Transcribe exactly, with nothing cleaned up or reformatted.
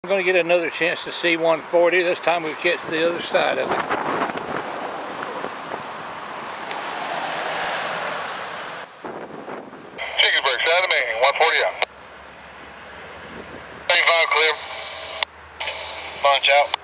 I'm going to get another chance to see one forty. This time we catch the other side of it. Chickensburg, side of me, one forty out. thirty-five clear. Launch out.